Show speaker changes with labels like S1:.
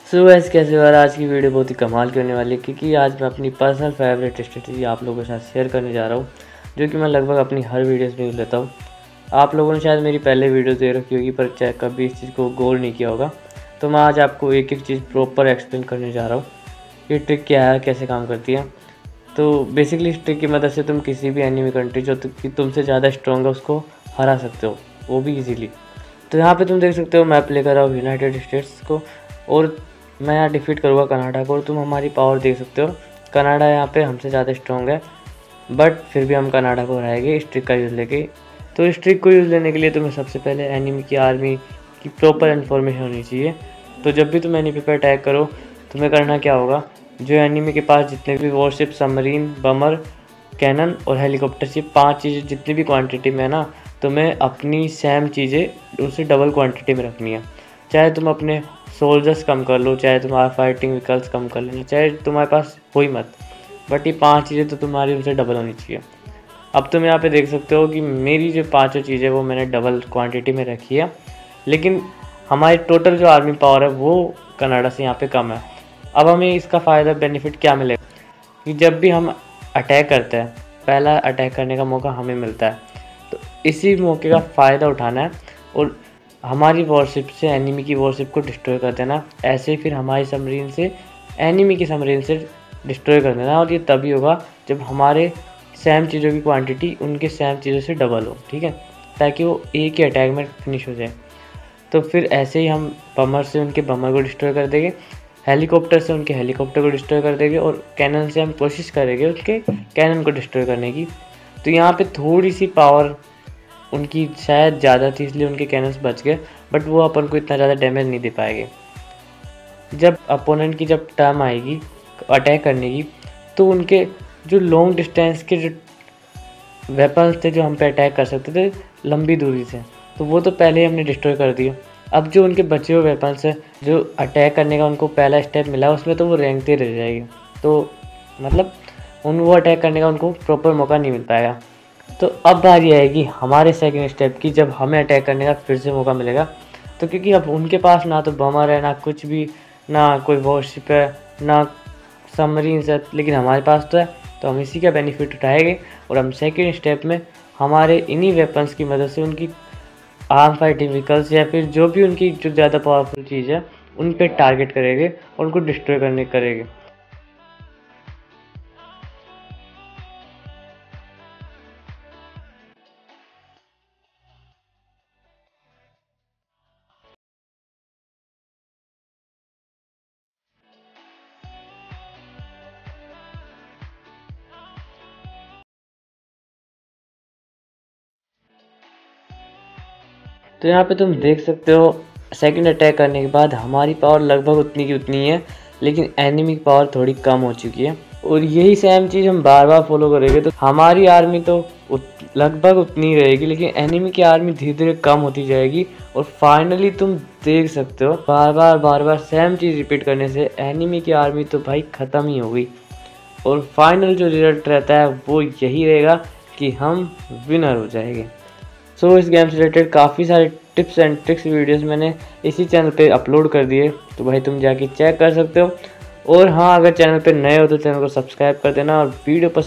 S1: सो वैसे कैसे हो यार, आज की वीडियो बहुत ही कमाल की होने वाली है क्योंकि आज मैं अपनी पर्सनल फेवरेट स्ट्रेटजी आप लोगों के साथ शेयर करने जा रहा हूँ, जो कि मैं लगभग अपनी हर वीडियोस में यूज़ लेता हूँ। आप लोगों ने शायद मेरी पहले वीडियो दे रखी होगी पर चाहे कभी इस चीज़ को गौर नहीं किया होगा, तो मैं आज आपको एक एक चीज़ प्रॉपर एक्सप्लेन करने जा रहा हूँ। ये ट्रिक क्या है, कैसे काम करती है। तो बेसिकली इस ट्रिक की मदद से तुम किसी भी एनिमी कंट्री जो तुमसे ज़्यादा स्ट्रॉन्ग है उसको हरा सकते हो, वो भी ईजीली। तो यहाँ पे तुम देख सकते हो मैं प्ले कर रहा हूँ यूनाइटेड स्टेट्स को और मैं यहाँ डिफीट करूँगा कनाडा को। और तुम हमारी पावर देख सकते हो, कनाडा यहाँ पे हमसे ज़्यादा स्ट्रॉन्ग है बट फिर भी हम कनाडा को हराएंगे इस ट्रिक का यूज़ लेके। तो इस ट्रिक को यूज़ लेने के लिए तुम्हें सबसे पहले एनिमी की आर्मी की प्रॉपर इन्फॉर्मेशन होनी चाहिए। तो जब भी तुम एनिमी पर अटैक करो, तुम्हें करना क्या होगा, जो एनिमी के पास जितने भी वॉरशिप, सबमरीन, बमर, कैनन और हेलीकॉप्टर्स, ये 5 चीज़ें जितनी भी क्वांटिटी में है ना, तुम्हें अपनी सेम चीज़ें उसे डबल क्वांटिटी में रखनी है। चाहे तुम अपने सोल्जर्स कम कर लो, चाहे तुम्हारा फाइटिंग व्हीकल्स कम कर लेना, चाहे तुम्हारे पास हो ही मत, बट ये 5 चीज़ें तो तुम्हारी उनसे डबल होनी चाहिए। अब तुम यहाँ पे देख सकते हो कि मेरी जो 5 चीज़ें वो मैंने डबल क्वांटिटी में रखी है, लेकिन हमारी टोटल जो आर्मी पावर है वो कनाडा से यहाँ पे कम है। अब हमें इसका फ़ायदा बेनिफिट क्या मिलेगा कि जब भी हम अटैक करते हैं, पहला अटैक करने का मौका हमें मिलता है, तो इसी मौके का फ़ायदा उठाना है और हमारी वॉरशिप से एनिमी की वॉरशिप को डिस्ट्रॉय कर देना। ऐसे ही फिर हमारी सबमरीन से एनिमी की सबमरीन से डिस्ट्रॉय कर देना। और ये तभी होगा जब हमारे सेम चीज़ों की क्वांटिटी उनके सेम चीज़ों से डबल हो, ठीक है, ताकि वो एक ही अटैक में फिनिश हो जाए। तो फिर ऐसे ही हम बमर से उनके बमर को डिस्ट्रॉय कर देंगे, हेलीकॉप्टर से उनके हेलीकॉप्टर को डिस्ट्रॉय कर देंगे और कैनन से हम कोशिश करेंगे उसके कैनन को डिस्ट्रॉय करने की। तो यहाँ पे थोड़ी सी पावर उनकी शायद ज़्यादा थी इसलिए उनके कैनन्स बच गए, बट वो अपन को इतना ज़्यादा डैमेज नहीं दे पाएंगे। जब अपोनेंट की जब टर्म आएगी अटैक करने की, तो उनके जो लॉन्ग डिस्टेंस के जो वेपन्स थे जो हम पे अटैक कर सकते थे लंबी दूरी से, तो वो तो पहले ही हमने डिस्ट्रॉय कर दिया। अब जो उनके बचे हुए वेपन्स है जो अटैक करने का उनको पहला स्टेप मिला, उसमें तो वो रेंगते रह जाएगी, तो मतलब वो अटैक करने का उनको प्रॉपर मौका नहीं मिल पाएगा। तो अब बारी आएगी हमारे सेकंड स्टेप की, जब हमें अटैक करने का फिर से मौका मिलेगा। तो क्योंकि अब उनके पास ना तो बमर है, ना कुछ भी, ना कोई वॉरशिप है, ना सबमरीन है, लेकिन हमारे पास तो है, तो हम इसी का बेनिफिट उठाएंगे और हम सेकंड स्टेप में हमारे इन्हीं वेपन्स की मदद से उनकी आर्म फाइटिंग व्हीकल्स या फिर जो भी उनकी जो ज़्यादा पावरफुल चीज़ है उन पे टारगेट करेंगे और उनको डिस्ट्रॉय करने करेंगे। तो यहाँ पे तुम देख सकते हो सेकंड अटैक करने के बाद हमारी पावर लगभग उतनी की उतनी है, लेकिन एनिमी की पावर थोड़ी कम हो चुकी है। और यही सेम चीज़ हम बार बार फॉलो करेंगे तो हमारी आर्मी तो लगभग उतनी रहेगी, लेकिन एनिमी की आर्मी धीरे धीरे कम होती जाएगी। और फाइनली तुम देख सकते हो बार बार सेम चीज़ रिपीट करने से एनिमी की आर्मी तो भाई ख़त्म ही हो गई। और फाइनल जो रिजल्ट रहता है वो यही रहेगा कि हम विनर हो जाएंगे। सो इस गेम से रिलेटेड काफ़ी सारे टिप्स एंड ट्रिक्स वीडियोस मैंने इसी चैनल पे अपलोड कर दिए, तो भाई तुम जाके चेक कर सकते हो। और हाँ, अगर चैनल पे नए हो तो चैनल को सब्सक्राइब कर देना और वीडियो पसंद